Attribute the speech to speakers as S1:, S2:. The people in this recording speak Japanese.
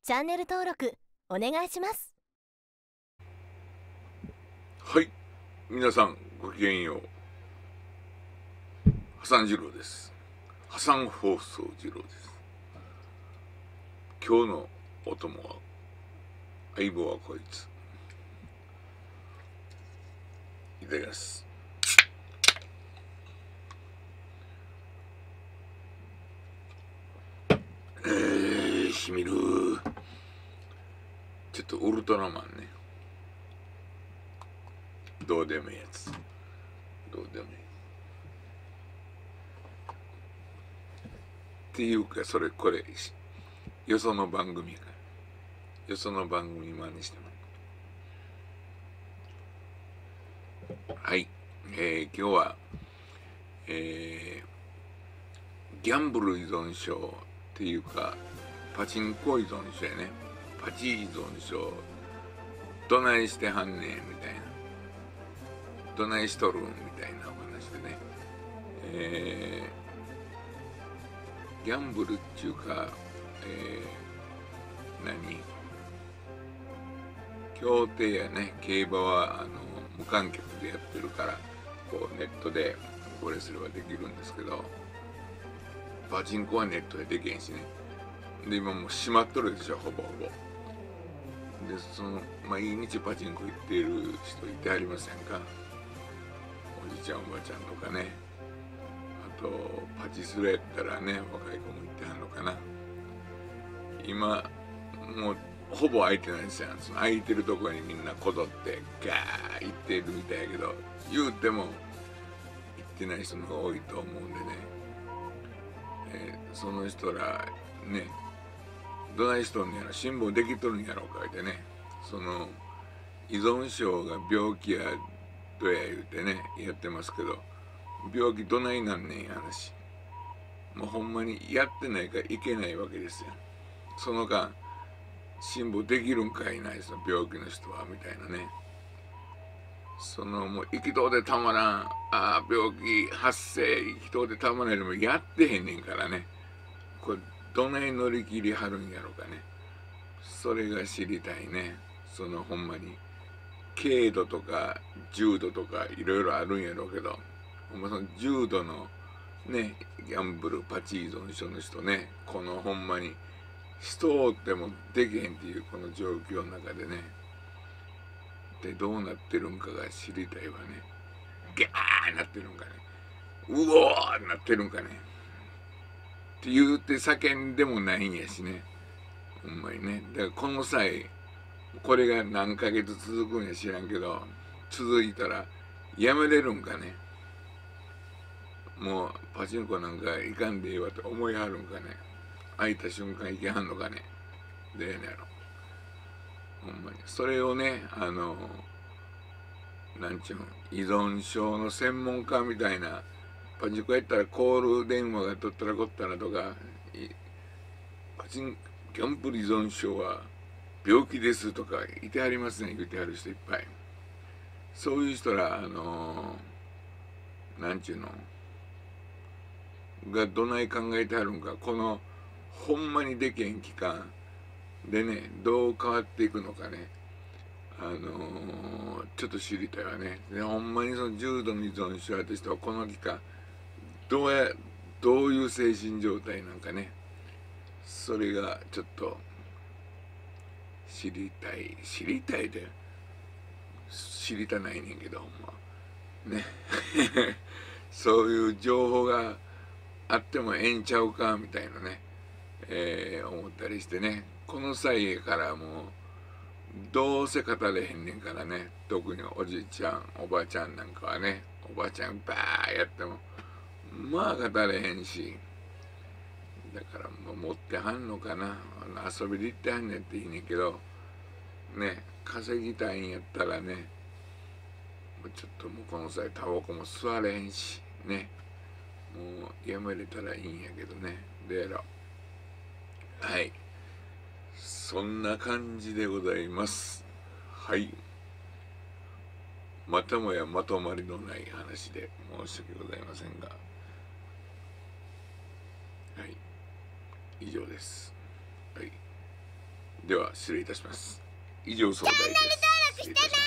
S1: チャンネル登録お願いします。
S2: はい、皆さんごきげんよう。破産二郎です。破産放送二郎です。今日のお供は、相棒はこいつ。いただきます。しみる。ちょっとウルトラマンね。どうでもいいやつ。どうでもいい。っていうか、これ、よその番組か。よその番組真似してます。はい。今日は、ギャンブル依存症っていうか、パチンコ依存症やね。パチ依存症。どないしてはんねんみたいな。どないしとるんみたいなお話でね。ギャンブルっていうか、競艇やね、競馬は無観客でやってるから、こうネットでこれすればできるんですけど、パチンコはネットでできへんしね。で、今もう閉まっとるでしょ、ほぼほぼ。で、毎日パチンコ行っている人いてありませんか？おじちゃんおばちゃんとかね。あとパチスロやったらね、若い子も行ってはんのかな。今もうほぼ空いてないですよ。その空いてるところにみんなこぞってガー行ってるみたいやけど、言うても行ってない人の方が多いと思うんでね、その人らね、どないしとんのやろ、辛抱できとるんやろうかってね、その依存症が病気やとや言うてねやってますけど、病気どないなんねんや話。もうほんまにやってないからいけないわけですよ。その間辛抱できるんかいない、その病気の人はみたいなね。もう生きとうでたまらん、病気発生生きとうでたまらんでもやってへんねんからね。これどない乗り切りはるんやろうかね。それが知りたいね。ほんまに軽度とか重度とかいろいろあるんやろうけど、ほんまその重度のね、ギャンブルパチ依存症の人ね、このほんまにしとってもできへんっていうこの状況の中でね、でどうなってるんかが知りたいわね。ギャーなってるんかね、うおーなってるんかねって言うて叫んでもないんやしね、ほんまにね。だからこの際、これが何ヶ月続くんや知らんけど、続いたらやめれるんかね。もうパチンコなんかいかんでええわと思いはるんかね。開いた瞬間いけはんのかね。でええねやろ。ほんまに。それをね、なんちゅうの、依存症の専門家みたいな、パチンコやったらコール電話が取ったらこったらとか、ギャンブル依存症は病気ですとかいてはりますね、言ってはる人いっぱい。そういう人ら、なんちゅうの、がどない考えてはるんか、このほんまにできへん期間でね、どう変わっていくのかね、ちょっと知りたいわね。でほんまにその重度の依存症やった人はこの期間どういう精神状態なんかね、それがちょっと知りたいで知りたないねんけど、ほんまねそういう情報があってもええんちゃうかみたいなね、思ったりしてね。この際からもうどうせ語れへんねんからね、特におじいちゃんおばあちゃんなんかはね、おばあちゃんバーやってもまあ語れへんし、だからもう持ってはんのかな、遊びで行ってはんねんっていいねんけどね、稼ぎたいんやったらね、ちょっともうこの際タバコも吸われへんしね、もうやめれたらいいんやけどね。でやろ。はい、そんな感じでございます。はい、またもやまとまりのない話で申し訳ございませんが、はい、以上です。はい。 では失礼いたします。以上総代です。失礼いたします。